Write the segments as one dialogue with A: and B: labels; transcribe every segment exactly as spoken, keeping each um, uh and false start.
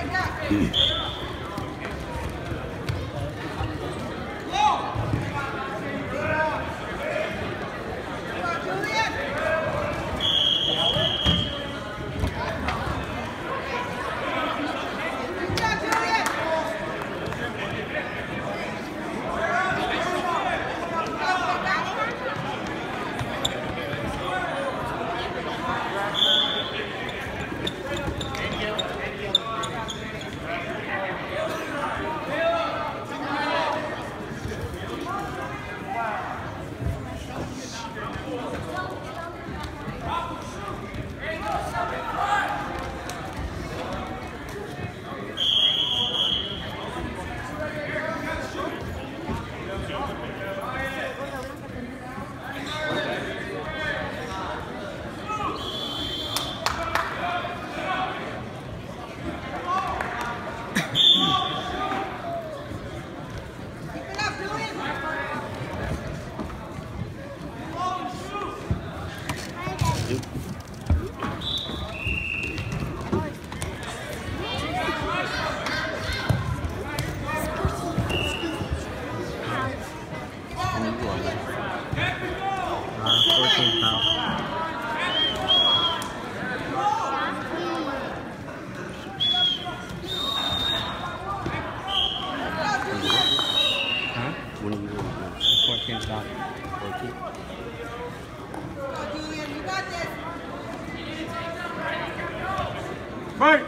A: fourteen pounds. Huh? When are you doing? fourteen pounds. fourteen?
B: Julian, you got this.
C: Right.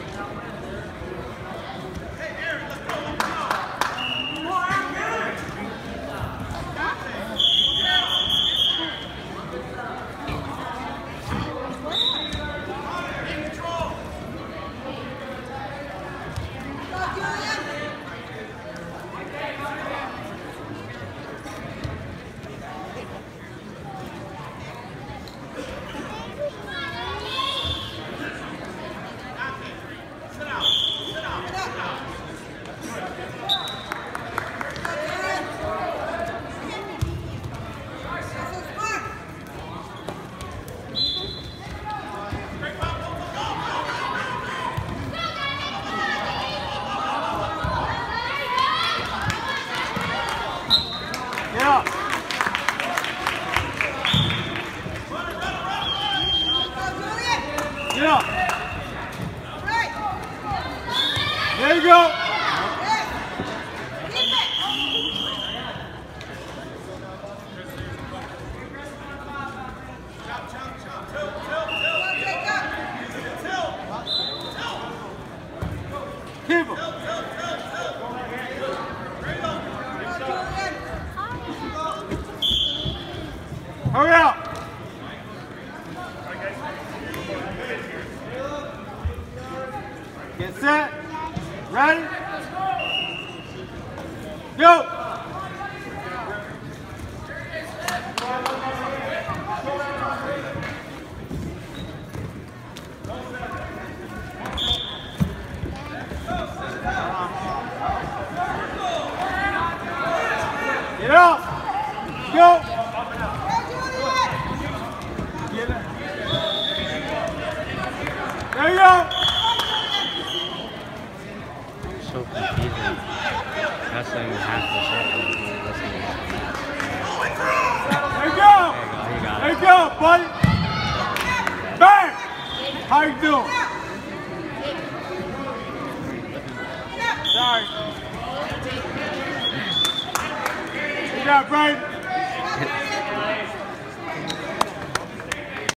C: Yeah.
B: Right.
C: There you go.
B: Hey. Keep it.
C: Keep him. Hurry up. Get set. Ready? Go. Get up. Go. Get it. There you go.
A: So confusing. That's like half the circle.
C: There you go.
A: There you go.
C: There you go, buddy. Bang. How you doing? Sorry. Good job, Brian.